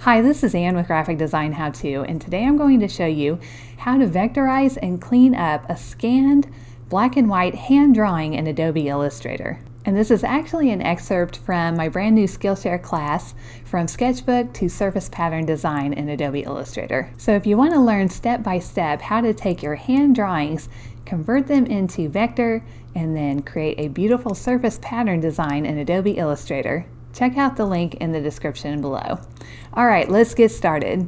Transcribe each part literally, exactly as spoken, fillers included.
Hi, this is Ann with Graphic Design How To, and today I'm going to show you how to vectorize and clean up a scanned black and white hand drawing in Adobe Illustrator. And this is actually an excerpt from my brand new Skillshare class, From Sketchbook to Surface Pattern Design in Adobe Illustrator. So if you want to learn step by step how to take your hand drawings, convert them into vector, and then create a beautiful surface pattern design in Adobe Illustrator, check out the link in the description below. All right, let's get started.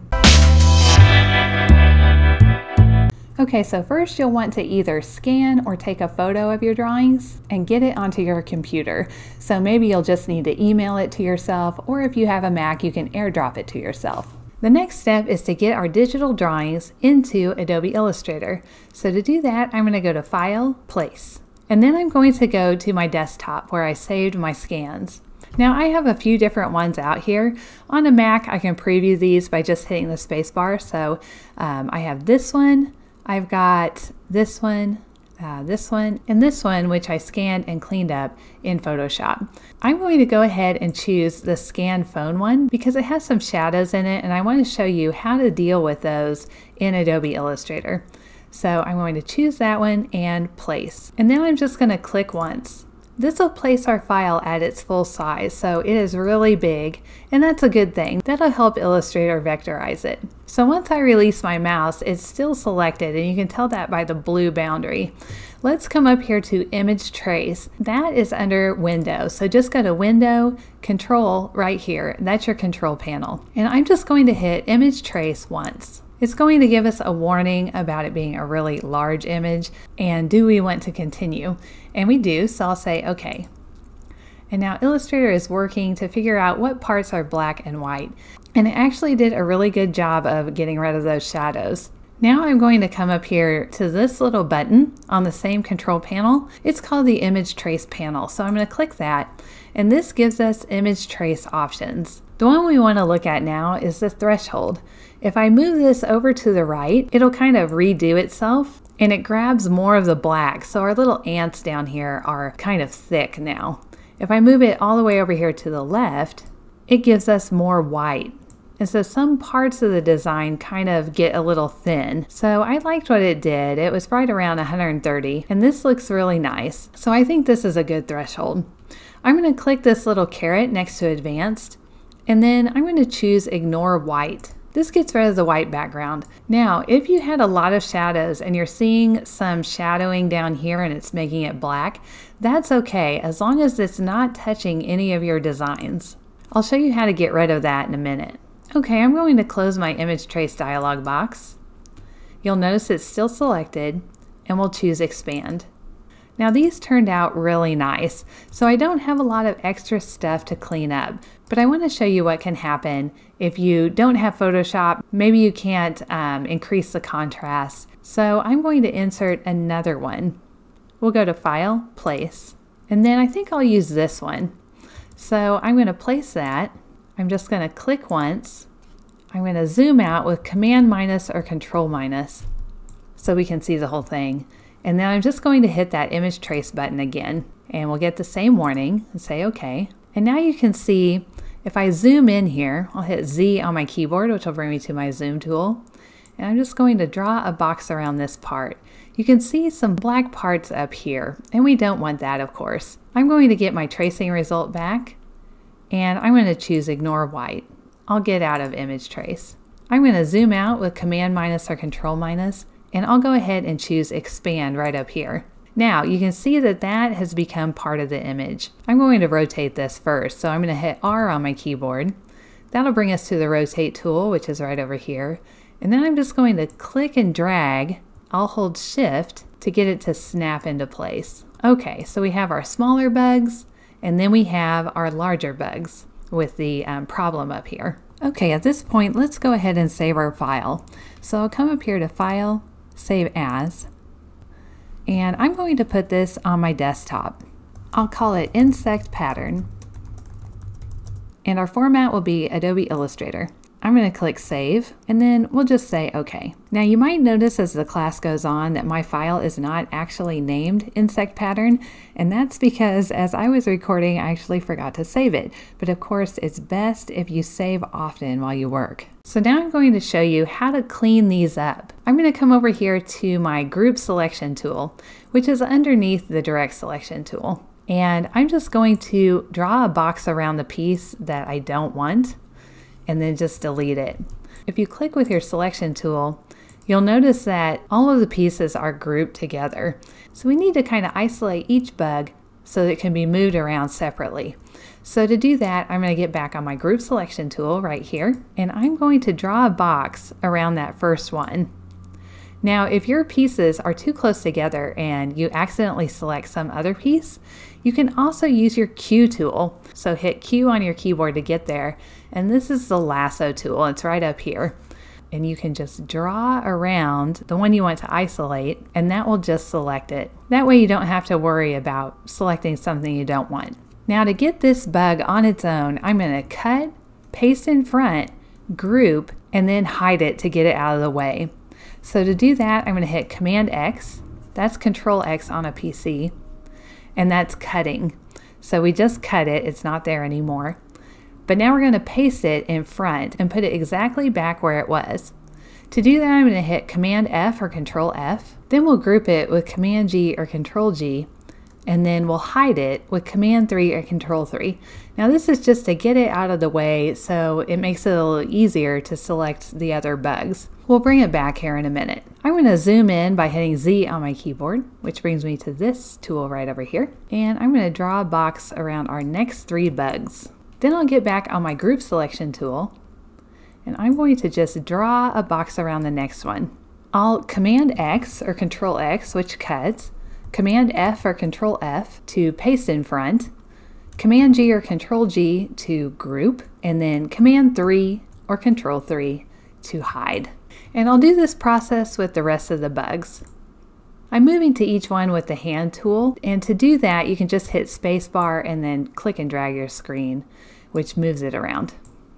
Okay, so first you'll want to either scan or take a photo of your drawings and get it onto your computer. So maybe you'll just need to email it to yourself, or if you have a Mac, you can airdrop it to yourself. The next step is to get our digital drawings into Adobe Illustrator. So to do that, I'm going to go to File, Place, and then I'm going to go to my desktop where I saved my scans. Now I have a few different ones out here. On a Mac, I can preview these by just hitting the spacebar. So um, I have this one, I've got this one, uh, this one, and this one, which I scanned and cleaned up in Photoshop. I'm going to go ahead and choose the scan phone one because it has some shadows in it, and I want to show you how to deal with those in Adobe Illustrator. So I'm going to choose that one and place. And then I'm just going to click once. This will place our file at its full size, so it is really big, and that's a good thing. That'll help Illustrator vectorize it. So once I release my mouse, it's still selected, and you can tell that by the blue boundary. Let's come up here to Image Trace. That is under Window, so just go to Window, Control right here. That's your control panel. And I'm just going to hit Image Trace once. It's going to give us a warning about it being a really large image, and do we want to continue? And we do, so I'll say OK. And now Illustrator is working to figure out what parts are black and white, and it actually did a really good job of getting rid of those shadows. Now I'm going to come up here to this little button on the same control panel. It's called the Image Trace panel, so I'm going to click that, and this gives us image trace options. The one we want to look at now is the threshold. If I move this over to the right, it'll kind of redo itself, and it grabs more of the black, so our little ants down here are kind of thick now. If I move it all the way over here to the left, it gives us more white. And so some parts of the design kind of get a little thin. So I liked what it did. It was right around one hundred thirty, and this looks really nice. So I think this is a good threshold. I'm going to click this little caret next to Advanced, and then I'm going to choose Ignore White. This gets rid of the white background. Now, if you had a lot of shadows and you're seeing some shadowing down here and it's making it black, that's okay, as long as it's not touching any of your designs. I'll show you how to get rid of that in a minute. Okay, I'm going to close my Image Trace dialog box. You'll notice it's still selected, and we'll choose Expand. Now these turned out really nice, so I don't have a lot of extra stuff to clean up, but I want to show you what can happen if you don't have Photoshop. Maybe you can't um, increase the contrast. So I'm going to insert another one. We'll go to File, Place, and then I think I'll use this one. So I'm going to place that. I'm just going to click once. I'm going to zoom out with Command minus or Control minus so we can see the whole thing. And then I'm just going to hit that Image Trace button again, and we'll get the same warning and say OK. And now you can see if I zoom in here, I'll hit Z on my keyboard, which will bring me to my zoom tool. And I'm just going to draw a box around this part. You can see some black parts up here, and we don't want that, of course. I'm going to get my tracing result back, and I'm going to choose Ignore White. I'll get out of Image Trace. I'm going to zoom out with Command minus or Control minus, and I'll go ahead and choose Expand right up here. Now you can see that that has become part of the image. I'm going to rotate this first, so I'm going to hit R on my keyboard. That'll bring us to the Rotate tool, which is right over here. And then I'm just going to click and drag. I'll hold Shift to get it to snap into place. Okay, so we have our smaller bugs, and then we have our larger bugs with the um, problem up here. Okay, at this point, let's go ahead and save our file. So I'll come up here to File, Save As, and I'm going to put this on my desktop. I'll call it Insect Pattern, and our format will be Adobe Illustrator. I'm going to click Save, and then we'll just say OK. Now you might notice as the class goes on that my file is not actually named insect pattern, and that's because as I was recording I actually forgot to save it. But of course it's best if you save often while you work. So now I'm going to show you how to clean these up. I'm going to come over here to my Group Selection tool, which is underneath the Direct Selection tool. And I'm just going to draw a box around the piece that I don't want, and then just delete it. If you click with your selection tool, you'll notice that all of the pieces are grouped together. So we need to kind of isolate each bug so that it can be moved around separately. So to do that, I'm going to get back on my Group Selection tool right here, and I'm going to draw a box around that first one. Now, if your pieces are too close together and you accidentally select some other piece, you can also use your Q tool. So hit Q on your keyboard to get there. And this is the lasso tool. It's right up here. And you can just draw around the one you want to isolate, and that will just select it. That way you don't have to worry about selecting something you don't want. Now to get this bug on its own, I'm going to cut, paste in front, group, and then hide it to get it out of the way. So to do that, I'm going to hit Command X, that's Control X on a P C, and that's cutting. So we just cut it, it's not there anymore. But now we're going to paste it in front and put it exactly back where it was. To do that, I'm going to hit Command F or Control F, then we'll group it with Command G or Control G, and then we'll hide it with Command three or Control three. Now this is just to get it out of the way so it makes it a little easier to select the other bugs. We'll bring it back here in a minute. I'm going to zoom in by hitting Z on my keyboard, which brings me to this tool right over here. And I'm going to draw a box around our next three bugs. Then I'll get back on my Group Selection tool, and I'm going to just draw a box around the next one. I'll Command X or Control X, which cuts, Command F or Control F to paste in front, Command G or Control G to group, and then Command three or Control three to hide. And I'll do this process with the rest of the bugs. I'm moving to each one with the hand tool, and to do that you can just hit spacebar and then click and drag your screen, which moves it around.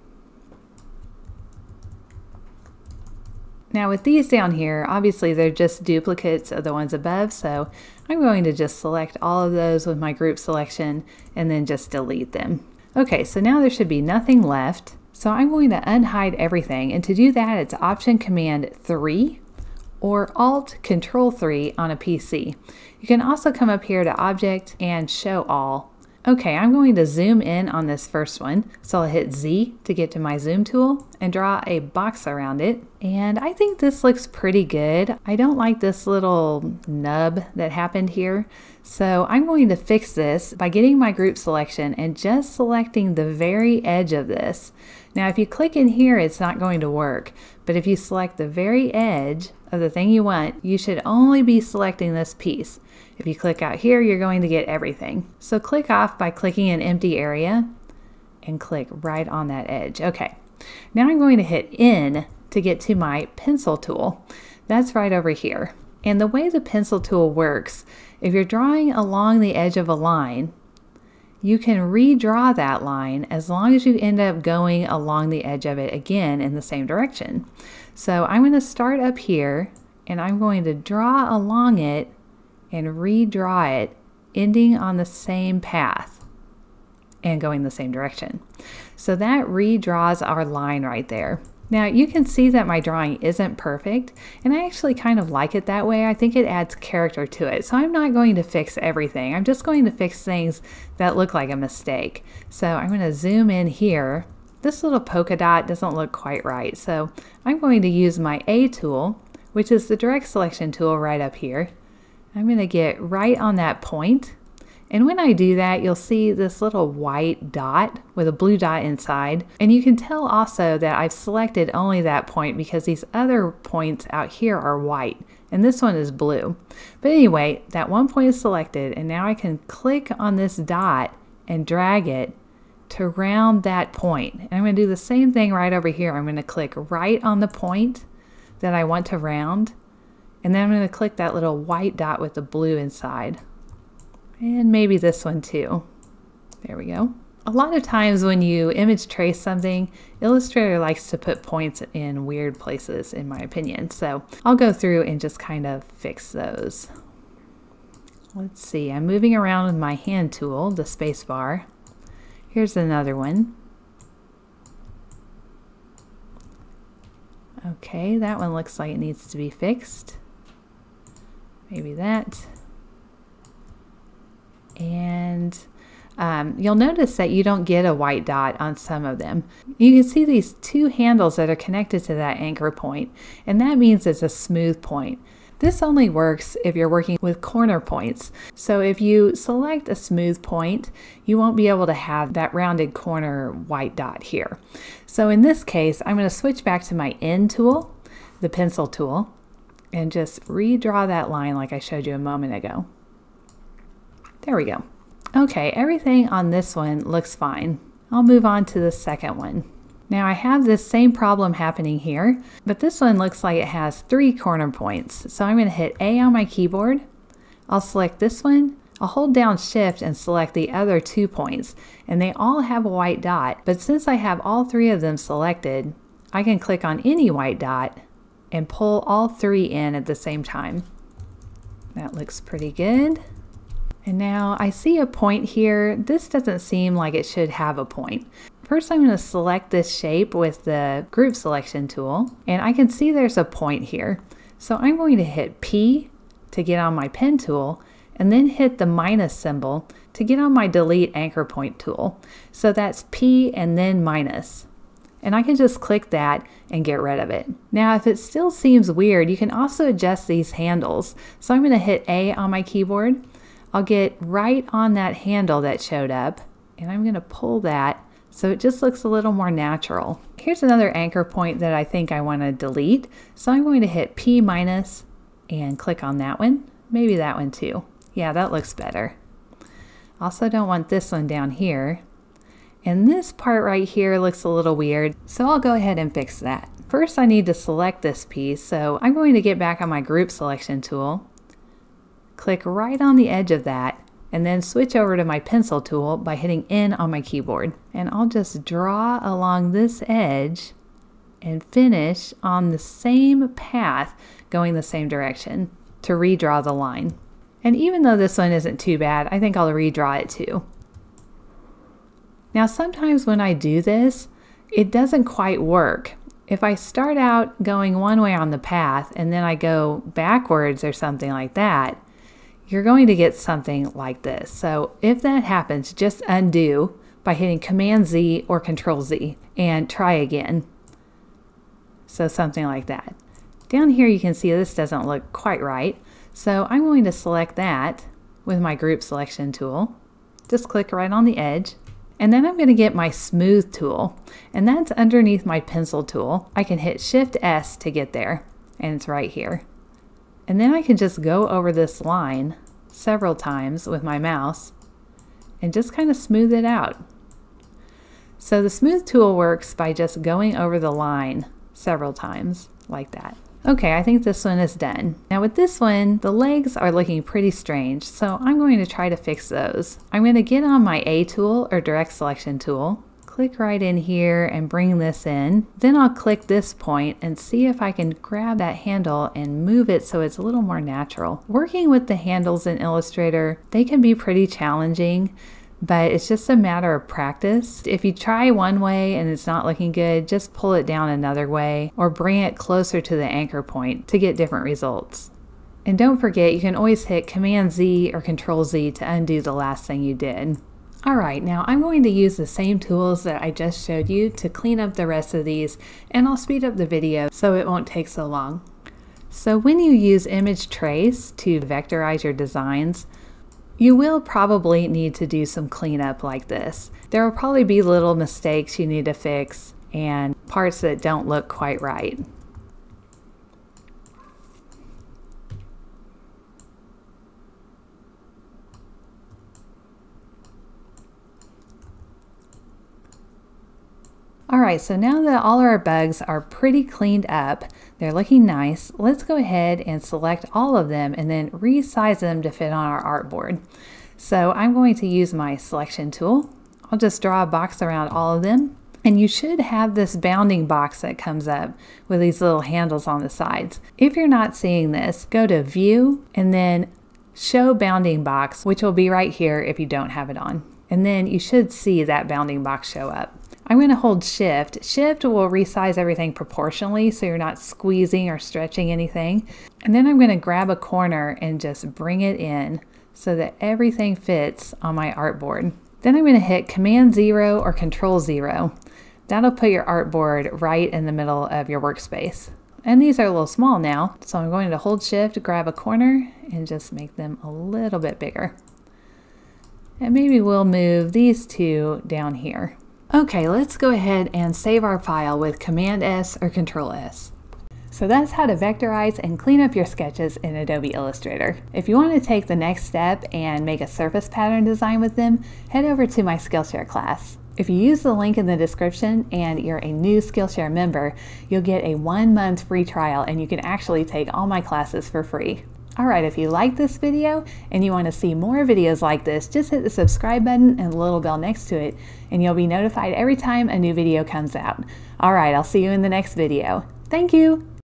Now with these down here, obviously they're just duplicates of the ones above, so I'm going to just select all of those with my group selection and then just delete them. Okay, so now there should be nothing left. So I'm going to unhide everything, and to do that it's Option Command three or Alt Control three on a P C. You can also come up here to Object and Show All. Okay, I'm going to zoom in on this first one, so I'll hit Z to get to my zoom tool and draw a box around it. And I think this looks pretty good. I don't like this little nub that happened here, so I'm going to fix this by getting my group selection and just selecting the very edge of this. Now if you click in here it's not going to work, but if you select the very edge of the thing you want, you should only be selecting this piece. If you click out here, you're going to get everything. So click off by clicking an empty area and click right on that edge. Okay, now I'm going to hit N to get to my pencil tool. That's right over here. And the way the pencil tool works, if you're drawing along the edge of a line, you can redraw that line as long as you end up going along the edge of it again in the same direction. So I'm going to start up here and I'm going to draw along it and redraw it, ending on the same path and going the same direction. So that redraws our line right there. Now you can see that my drawing isn't perfect, and I actually kind of like it that way. I think it adds character to it. So I'm not going to fix everything. I'm just going to fix things that look like a mistake. So I'm going to zoom in here. This little polka dot doesn't look quite right. So I'm going to use my A tool, which is the direct selection tool right up here. I'm going to get right on that point, and when I do that you'll see this little white dot with a blue dot inside, and you can tell also that I've selected only that point because these other points out here are white and this one is blue. But anyway, that one point is selected, and now I can click on this dot and drag it to round that point. And I'm going to do the same thing right over here. I'm going to click right on the point that I want to round, and then I'm going to click that little white dot with the blue inside. And maybe this one too. There we go. A lot of times when you image trace something, Illustrator likes to put points in weird places, in my opinion. So I'll go through and just kind of fix those. Let's see, I'm moving around with my hand tool, the space bar. Here's another one. Okay, that one looks like it needs to be fixed. Maybe that. And um, you'll notice that you don't get a white dot on some of them. You can see these two handles that are connected to that anchor point, and that means it's a smooth point. This only works if you're working with corner points. So if you select a smooth point, you won't be able to have that rounded corner white dot here. So in this case, I'm going to switch back to my N tool, the pencil tool, and just redraw that line like I showed you a moment ago. There we go. Okay, everything on this one looks fine. I'll move on to the second one. Now I have this same problem happening here, but this one looks like it has three corner points. So I'm going to hit A on my keyboard. I'll select this one. I'll hold down Shift and select the other two points, and they all have a white dot. But since I have all three of them selected, I can click on any white dot and pull all three in at the same time. That looks pretty good. And now I see a point here. This doesn't seem like it should have a point. First, I'm going to select this shape with the group selection tool, and I can see there's a point here. So I'm going to hit P to get on my pen tool, and then hit the minus symbol to get on my delete anchor point tool. So that's P and then minus. And I can just click that and get rid of it. Now, if it still seems weird, you can also adjust these handles. So I'm going to hit A on my keyboard. I'll get right on that handle that showed up, and I'm going to pull that so it just looks a little more natural. Here's another anchor point that I think I want to delete. So I'm going to hit P minus and click on that one. Maybe that one too. Yeah, that looks better. Also don't want this one down here. And this part right here looks a little weird, so I'll go ahead and fix that. First, I need to select this piece, so I'm going to get back on my group selection tool, click right on the edge of that, and then switch over to my pencil tool by hitting N on my keyboard. And I'll just draw along this edge and finish on the same path going the same direction to redraw the line. And even though this one isn't too bad, I think I'll redraw it too. Now sometimes when I do this, it doesn't quite work. If I start out going one way on the path and then I go backwards or something like that, you're going to get something like this. So if that happens, just undo by hitting Command Z or Control Z and try again. So something like that. Down here you can see this doesn't look quite right. So I'm going to select that with my group selection tool. Just click right on the edge. And then I'm going to get my smooth tool, and that's underneath my pencil tool. I can hit Shift S to get there, and it's right here. And then I can just go over this line several times with my mouse and just kind of smooth it out. So the smooth tool works by just going over the line several times like that. Okay, I think this one is done. Now with this one, the legs are looking pretty strange, so I'm going to try to fix those. I'm going to get on my A tool or direct selection tool, click right in here and bring this in. Then I'll click this point and see if I can grab that handle and move it so it's a little more natural. Working with the handles in Illustrator, they can be pretty challenging, but it's just a matter of practice. If you try one way and it's not looking good, just pull it down another way or bring it closer to the anchor point to get different results. And don't forget, you can always hit Command Z or Control Z to undo the last thing you did. Alright, now I'm going to use the same tools that I just showed you to clean up the rest of these, and I'll speed up the video so it won't take so long. So when you use Image Trace to vectorize your designs, you will probably need to do some cleanup like this. There will probably be little mistakes you need to fix and parts that don't look quite right. Alright, so now that all our bugs are pretty cleaned up, they're looking nice, let's go ahead and select all of them and then resize them to fit on our artboard. So I'm going to use my selection tool. I'll just draw a box around all of them. And you should have this bounding box that comes up with these little handles on the sides. If you're not seeing this, go to View and then Show Bounding Box, which will be right here if you don't have it on. And then you should see that bounding box show up. I'm going to hold Shift. Shift will resize everything proportionally so you're not squeezing or stretching anything. And then I'm going to grab a corner and just bring it in so that everything fits on my artboard. Then I'm going to hit Command zero or Control zero. That'll put your artboard right in the middle of your workspace. And these are a little small now, so I'm going to hold Shift, grab a corner, and just make them a little bit bigger. And maybe we'll move these two down here. Okay, let's go ahead and save our file with Command S or Control S. So that's how to vectorize and clean up your sketches in Adobe Illustrator. If you want to take the next step and make a surface pattern design with them, head over to my Skillshare class. If you use the link in the description and you're a new Skillshare member, you'll get a one month free trial and you can actually take all my classes for free. Alright, if you like this video and you want to see more videos like this, just hit the subscribe button and the little bell next to it and you'll be notified every time a new video comes out. Alright, I'll see you in the next video. Thank you!